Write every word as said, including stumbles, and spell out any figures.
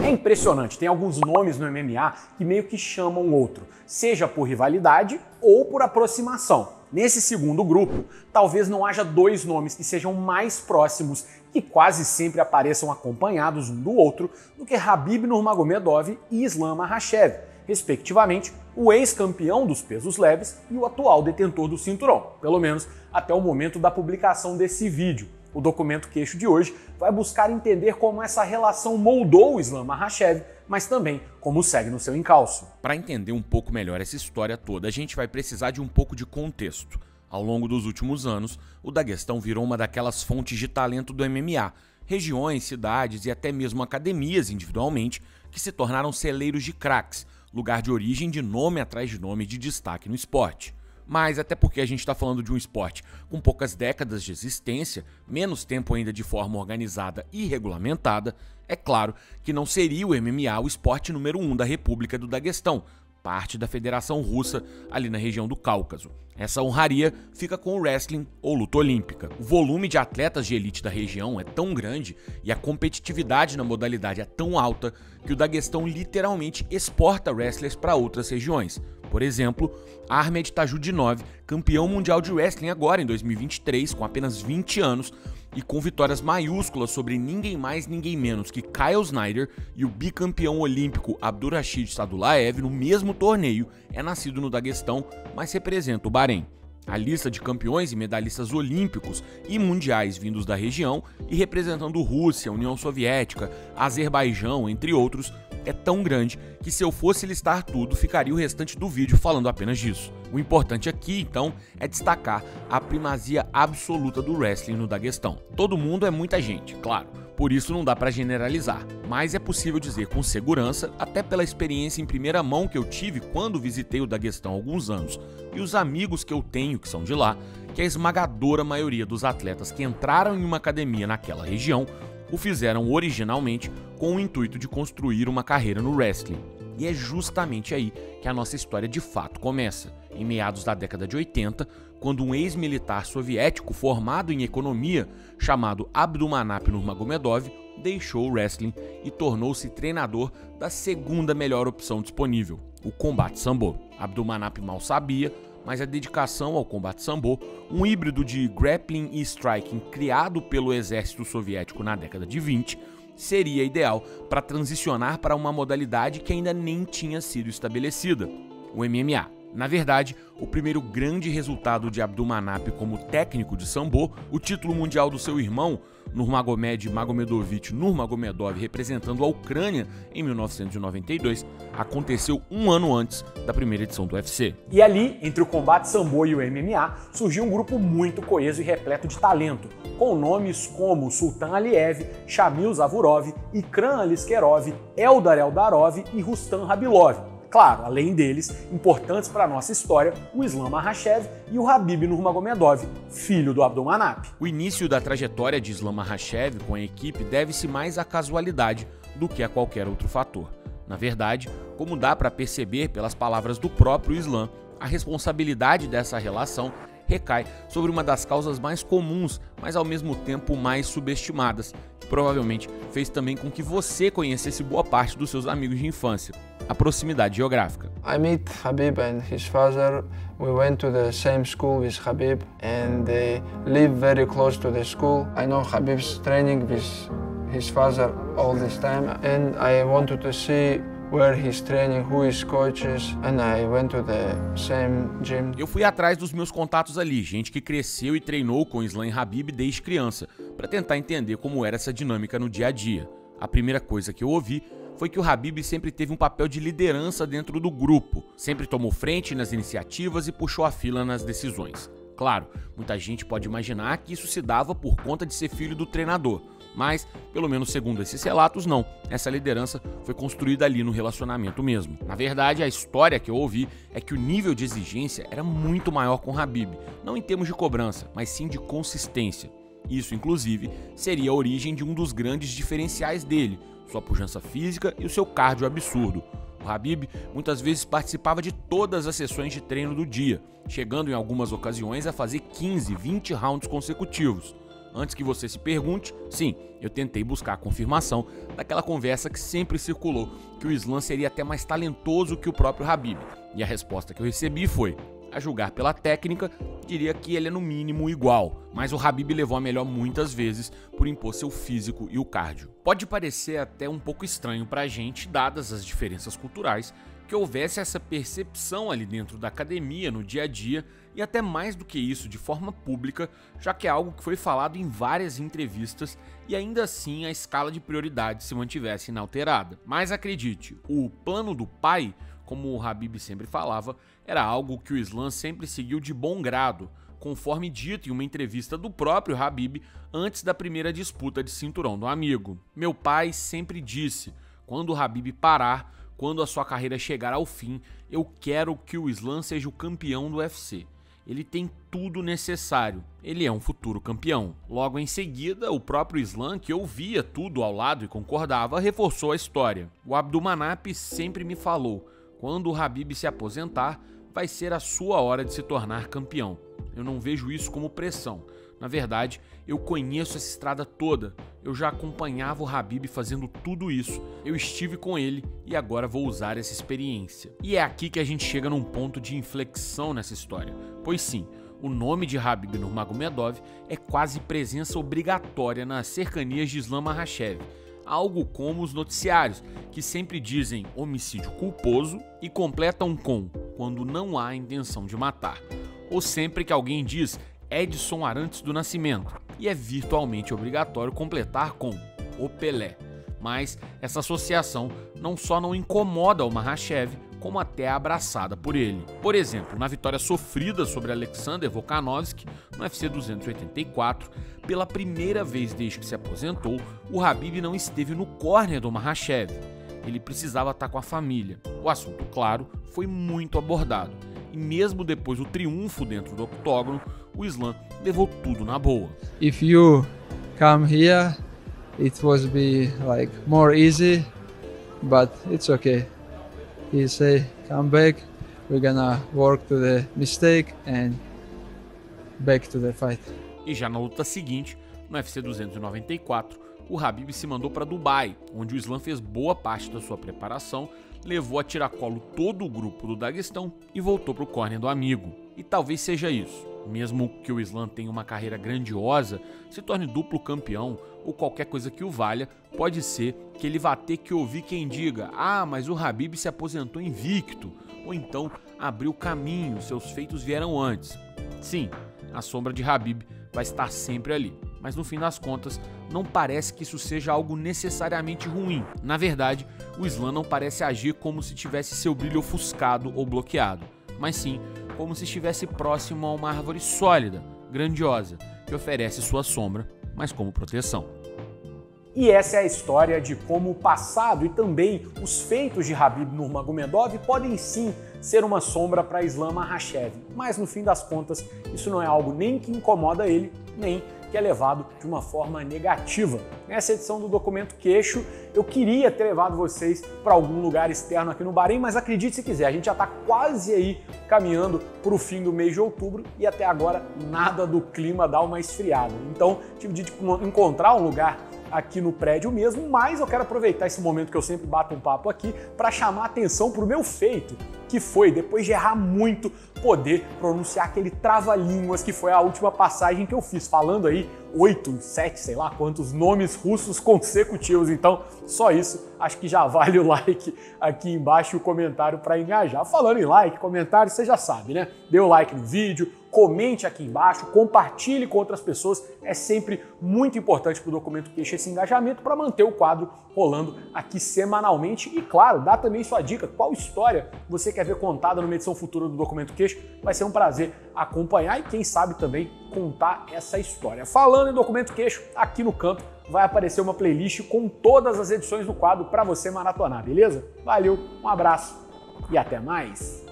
É impressionante, tem alguns nomes no M M A que meio que chamam outro, seja por rivalidade ou por aproximação. Nesse segundo grupo, talvez não haja dois nomes que sejam mais próximos e quase sempre apareçam acompanhados um do outro do que Khabib Nurmagomedov e Islam Makhachev, respectivamente o ex-campeão dos pesos leves e o atual detentor do cinturão, pelo menos até o momento da publicação desse vídeo. O documento queixo de hoje vai buscar entender como essa relação moldou o Islam Makhachev, mas também como segue no seu encalço. Para entender um pouco melhor essa história toda, a gente vai precisar de um pouco de contexto. Ao longo dos últimos anos, o Daguestão virou uma daquelas fontes de talento do M M A, regiões, cidades e até mesmo academias individualmente que se tornaram celeiros de craques, lugar de origem de nome atrás de nome de destaque no esporte. Mas até porque a gente está falando de um esporte com poucas décadas de existência, menos tempo ainda de forma organizada e regulamentada, é claro que não seria o M M A o esporte número um da República do Daguestão, parte da Federação Russa ali na região do Cáucaso. Essa honraria fica com o wrestling ou luta olímpica. O volume de atletas de elite da região é tão grande e a competitividade na modalidade é tão alta que o Daguestão literalmente exporta wrestlers para outras regiões. Por exemplo, Ahmed Tajudinov, campeão mundial de wrestling agora em dois mil e vinte e três, com apenas vinte anos, e com vitórias maiúsculas sobre ninguém mais ninguém menos que Kyle Snyder e o bicampeão olímpico Abdurrashid Sadulaev no mesmo torneio, é nascido no Daguestão, mas representa o Bahrein. A lista de campeões e medalhistas olímpicos e mundiais vindos da região e representando Rússia, União Soviética, Azerbaijão, entre outros, é tão grande que se eu fosse listar tudo, ficaria o restante do vídeo falando apenas disso. O importante aqui, então, é destacar a primazia absoluta do wrestling no Daguestão. Todo mundo é muita gente, claro, por isso não dá pra generalizar, mas é possível dizer com segurança, até pela experiência em primeira mão que eu tive quando visitei o Daguestão há alguns anos e os amigos que eu tenho que são de lá, que a esmagadora maioria dos atletas que entraram em uma academia naquela região o fizeram originalmente com o intuito de construir uma carreira no wrestling. E é justamente aí que a nossa história de fato começa, em meados da década de oitenta, quando um ex-militar soviético formado em economia, chamado Abdulmanap Nurmagomedov, deixou o wrestling e tornou-se treinador da segunda melhor opção disponível, o combate sambo. Abdulmanap mal sabia, mas a dedicação ao combate sambo, um híbrido de grappling e striking criado pelo exército soviético na década de vinte, seria ideal para transicionar para uma modalidade que ainda nem tinha sido estabelecida, o M M A. Na verdade, o primeiro grande resultado de Abdulmanap como técnico de sambo, o título mundial do seu irmão, Nurmagomed Magomedovich Nurmagomedov, representando a Ucrânia em mil novecentos e noventa e dois, aconteceu um ano antes da primeira edição do U F C. E ali, entre o combate sambo e o M M A, surgiu um grupo muito coeso e repleto de talento, com nomes como Sultan Aliyev, Shamil Zavurov, Ikram Aliskerov, Eldar Eldarov e Rustam Khabilov. Claro, além deles, importantes para a nossa história, o Islam Makhachev e o Khabib Nurmagomedov, filho do Abdulmanap. O início da trajetória de Islam Makhachev com a equipe deve-se mais à casualidade do que a qualquer outro fator. Na verdade, como dá para perceber pelas palavras do próprio Islam, a responsabilidade dessa relação recai sobre uma das causas mais comuns, mas ao mesmo tempo mais subestimadas, que provavelmente fez também com que você conhecesse boa parte dos seus amigos de infância: a proximidade geográfica. I meet Khabib and his father. We went to the same school with Khabib and they live very close to the school. I know Khabib's training with his father all this time and I wanted to see where he's training, who his coaches, and I went to the same gym. Eu fui atrás dos meus contatos ali, gente que cresceu e treinou com Islam e Khabib desde criança, para tentar entender como era essa dinâmica no dia a dia. A primeira coisa que eu ouvi foi que o Khabib sempre teve um papel de liderança dentro do grupo, sempre tomou frente nas iniciativas e puxou a fila nas decisões. Claro, muita gente pode imaginar que isso se dava por conta de ser filho do treinador, mas, pelo menos segundo esses relatos, não. Essa liderança foi construída ali no relacionamento mesmo. Na verdade, a história que eu ouvi é que o nível de exigência era muito maior com Khabib, não em termos de cobrança, mas sim de consistência. Isso, inclusive, seria a origem de um dos grandes diferenciais dele, sua pujança física e o seu cardio absurdo. O Khabib muitas vezes participava de todas as sessões de treino do dia, chegando em algumas ocasiões a fazer quinze, vinte rounds consecutivos. Antes que você se pergunte, sim, eu tentei buscar a confirmação daquela conversa que sempre circulou, que o Islam seria até mais talentoso que o próprio Khabib. E a resposta que eu recebi foi: a julgar pela técnica, diria que ele é no mínimo igual, mas o Khabib levou a melhor muitas vezes por impor seu físico e o cardio. Pode parecer até um pouco estranho pra gente, dadas as diferenças culturais, que houvesse essa percepção ali dentro da academia, no dia a dia, e até mais do que isso, de forma pública, já que é algo que foi falado em várias entrevistas e ainda assim a escala de prioridades se mantivesse inalterada. Mas acredite, o plano do pai, como o Khabib sempre falava, era algo que o Islam sempre seguiu de bom grado, conforme dito em uma entrevista do próprio Khabib antes da primeira disputa de cinturão do amigo. Meu pai sempre disse, quando o Khabib parar, quando a sua carreira chegar ao fim, eu quero que o Islam seja o campeão do U F C. Ele tem tudo necessário, ele é um futuro campeão. Logo em seguida, o próprio Islam, que ouvia tudo ao lado e concordava, reforçou a história. O Abdulmanap sempre me falou, quando o Khabib se aposentar, vai ser a sua hora de se tornar campeão. Eu não vejo isso como pressão. Na verdade, eu conheço essa estrada toda, eu já acompanhava o Khabib fazendo tudo isso, eu estive com ele e agora vou usar essa experiência. E é aqui que a gente chega num ponto de inflexão nessa história, pois sim, o nome de Khabib Nurmagomedov é quase presença obrigatória nas cercanias de Islam Makhachev, algo como os noticiários, que sempre dizem homicídio culposo e completam com quando não há intenção de matar, ou sempre que alguém diz Edson Arantes do Nascimento, e é virtualmente obrigatório completar com o Pelé. Mas essa associação não só não incomoda o Makhachev, como até é abraçada por ele. Por exemplo, na vitória sofrida sobre Alexander Volkanovski no U F C duzentos e oitenta e quatro, pela primeira vez desde que se aposentou, o Khabib não esteve no corner do Makhachev. Ele precisava estar com a família. O assunto, claro, foi muito abordado. E mesmo depois do triunfo dentro do octógono, o Islam levou tudo na boa. If you come here, it was be like more easy, but it's okay. He say, come back, we're gonna work to the mistake and back to the fight. E já na luta seguinte, no U F C duzentos e noventa e quatro, o Khabib se mandou para Dubai, onde o Islam fez boa parte da sua preparação, levou a tiracolo todo o grupo do Daguestão e voltou para o corner do amigo. E talvez seja isso, mesmo que o Islam tenha uma carreira grandiosa, se torne duplo campeão ou qualquer coisa que o valha, pode ser que ele vá ter que ouvir quem diga: ah, mas o Khabib se aposentou invicto, ou então abriu caminho, seus feitos vieram antes. Sim, a sombra de Khabib vai estar sempre ali, mas no fim das contas, não parece que isso seja algo necessariamente ruim. Na verdade, o Islam não parece agir como se tivesse seu brilho ofuscado ou bloqueado, mas sim como se estivesse próximo a uma árvore sólida, grandiosa, que oferece sua sombra, mas como proteção. E essa é a história de como o passado e também os feitos de Khabib Nurmagomedov podem sim ser uma sombra para Islam Makhachev, mas no fim das contas isso não é algo nem que incomoda ele, nem que é levado de uma forma negativa. Nessa edição do Documento Queixo, eu queria ter levado vocês para algum lugar externo aqui no Bahrein, mas acredite se quiser, a gente já está quase aí caminhando para o fim do mês de outubro e até agora nada do clima dá uma esfriada. Então tive de encontrar um lugar aqui no prédio mesmo, mas eu quero aproveitar esse momento que eu sempre bato um papo aqui para chamar a atenção para o meu feito, que foi, depois de errar muito, poder pronunciar aquele trava-línguas que foi a última passagem que eu fiz, falando aí oito, sete, sei lá quantos nomes russos consecutivos. Então, só isso, acho que já vale o like aqui embaixo e o comentário para engajar. Falando em like, comentário, você já sabe, né? Dê o like no vídeo, comente aqui embaixo, compartilhe com outras pessoas. É sempre muito importante para o Documento Queixo esse engajamento para manter o quadro rolando aqui semanalmente. E claro, dá também sua dica, qual história você quer ver contada numa edição futura do Documento Queixo. Vai ser um prazer acompanhar e quem sabe também contar essa história. Falando em Documento Queixo, aqui no canto vai aparecer uma playlist com todas as edições do quadro para você maratonar, beleza? Valeu, um abraço e até mais!